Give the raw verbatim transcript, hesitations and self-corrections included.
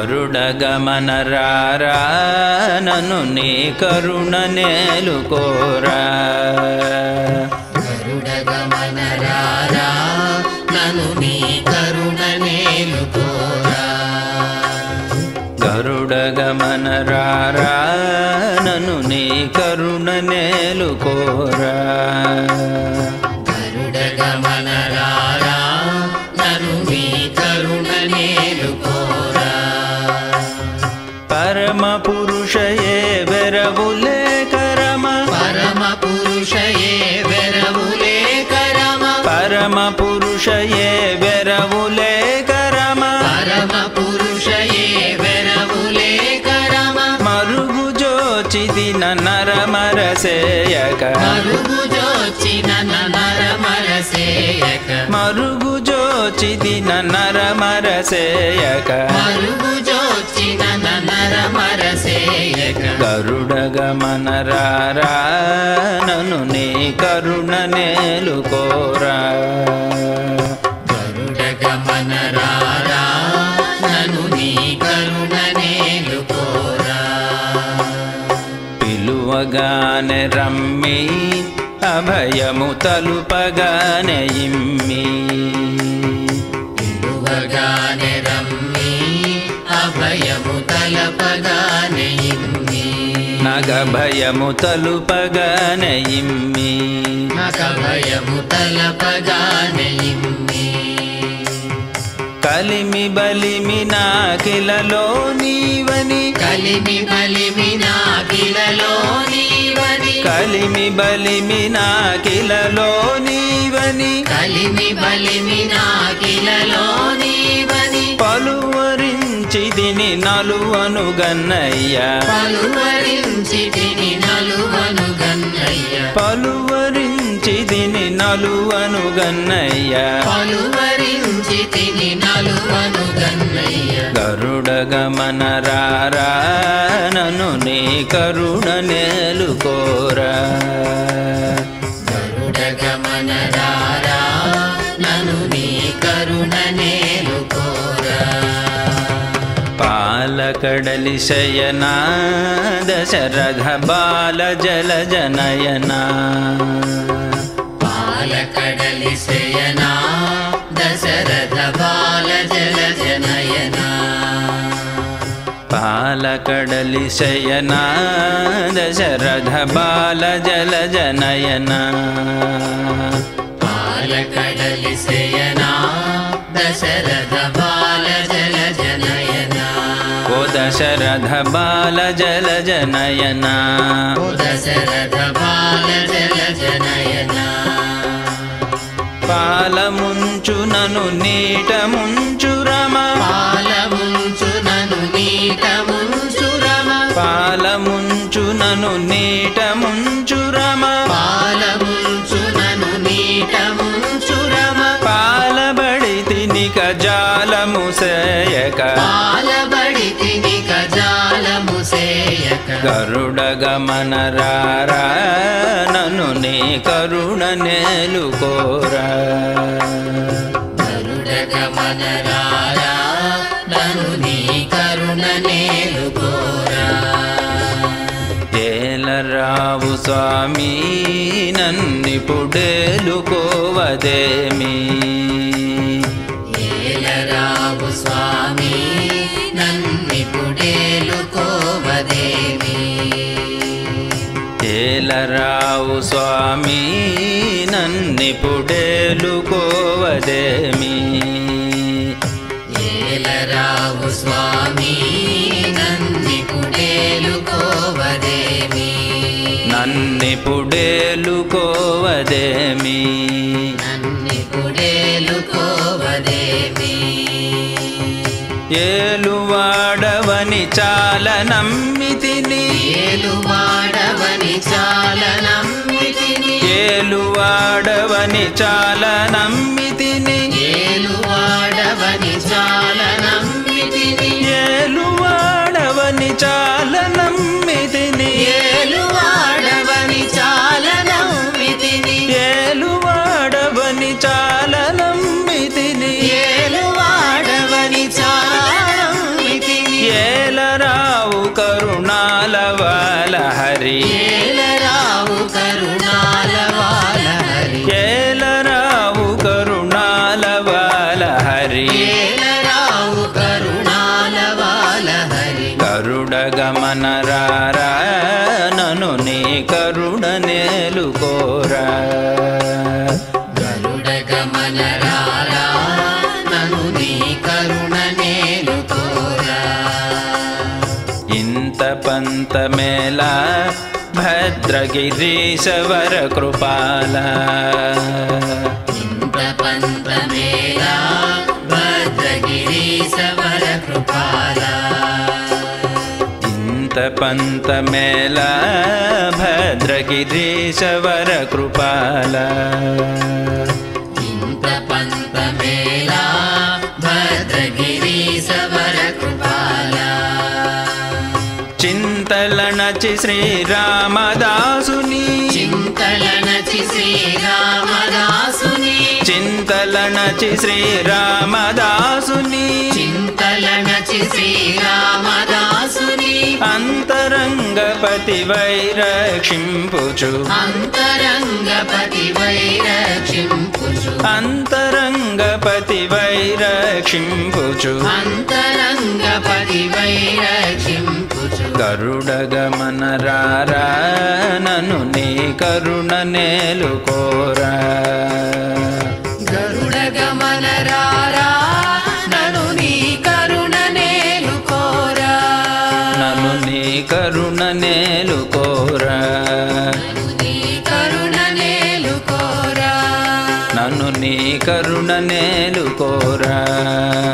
గరుడ గమన రారా నన్ను నీ కరుణ నేలుకోరా గరుడ గమన రారా నన్ను నీ కరుణ నేలుకోరా గరుడ గమన రారా నన్ను నీ కరుణ నేలుకోరా గరుడ గమన రారా నన్ను నీ కరుణ నేలుకోరా పరమ పురుషయే వెరవులే కరమ పరమ పురుషయే వెరవులే కరమ పరమ పురుషయే వెరవులే కరమ పరమ పురుషయే వెరవులే కరమ మరుగు జోచిదిన నరమరసేయక మరుగు జోచిన నరమరసేయక మరుగు జోచిదిన నరమరసేయక మరుగు జోచిన నరమరసేయక గరుడ గమన రారా నన్ను నీ కరుణ నేలుకోరా గరుడ గమన రారా నన్ను నీ కరుణ నేలుకోరా పిలువగానే రమ్మి అభయము తలుపగానే ఇమ్మి పిలువగానే రమ్మి అభయము తలపగానే ఇమ్మి నగభయము తలుపగానే ఇమ్మి నగభయము తలపగానే ఇమ్మి కలిమి బలిమి నాకిలలో నీవని కలిమి బలిమి నాకిలలో నీవని కలిమి బలిమి నాకిలలో నీవని కలిమి బలిమి నాకిలలో నీవని పలువరించిదిని నలువను గన్నయ్య పలువరించి తిని నలువను గన్నయ్య పలువరించిదిని నలువను గన్నయ్య పలువరించి తిని నలువను గన్నయ్య గరుడ గమన రారా నన్ను నీ కరుణ నేలుకోరా గరుడ గమన రారా నన్ను నీ కరుణ నేలుకోరా పాలకడలి శయనా దశరథ బాల జల జనయనా పాలకడలి శయనా దశరథ బాల జల జనయనా పాలకడలి శయనా దశరథ బాల జల జనయనా పాలకడలి శయనా దశరథ బాల జల జనయనా ఓ దశరథ బాల జల జనయనా ఓ దశరథ బాల జల జనయనా పాలముంచు నను నీట ముంచు రమ పాలముంచు నను నీట ముంచు రమ పాలముంచు నను నీట ముంచు రమ పాలముంచు నను నీట ముంచు రమ పాలబడి తినిక జాలము సేయక పాలబడి తిని కజాలము సేయక గరుడ గమన రారా నన్ను నీ కరుణ నేలుకోరా గరుడ గమన రారా నన్ను నీ కరుణ నేలుకోరా ఏలరావు స్వామి నన్నిపుడేలుకోవదేమి ఏలరావు స్వామి నన్నిపుడేలుకోవదేమి ఏలరావు స్వామి నన్నిపుడేలుకోవదేమి ఏలరావు స్వామి నన్నిపుడేలుకోవదేమి నన్నిపుడేలుకోవదేమి నన్నిపుడేలుకోవదేమి ఏలువాడవని చాల నమ్మితిని ఏలువాడవని చాల నమ్మితిని ఏలువాడవని చాల నమ్మితిని ఏలువాడవని చాల నమ్మితిని ఏలువాడవని చాల నమ్మితిని ఏలువాడవని చాల నమ్మితిని ఏలువాడవని చాల నమ్మితిని ఏలువాడవని చాల నమ్మితిని గరుడ గమన రారా నను నీ కరుణ నేలుకోరా గరుడ గమన రారా నను నీ కరుణ నేలుకోరా ఇంత పంత మేళ భద్రగిరీశవర కృపాల ఇంత పంత మేళ భద్రగిరీశవర కృపాల ఇంత పంత మేళ భద్రగిరీశవర కృపాల ఇంత పంత మేళ భద్రగిరీశవర కృపాల చింతలనచి శ్రీరామదాసుని చింతలనచి శ్రీరామదాసుని చింతలనచి శ్రీరామదాసుని చింతలనచి శ్రీరామదాసుని అంతరంగపతి వైరక్షింపుచు అంతరంగపతి వైరక్షింపుచు అంతరంగపతి వైరక్షింపుచు అంతరంగపతి వైరక్షింపుచు గరుడ గమన రారా నను నీ కరుణ నేలుకోరా గరుడ గమన రారా నను నీ కరుణ నేలుకోరా నను నీ కరుణ నేలుకోరా నను నీ కరుణ నేలుకోరా నన్ను నీ కరుణ నేలుకోరా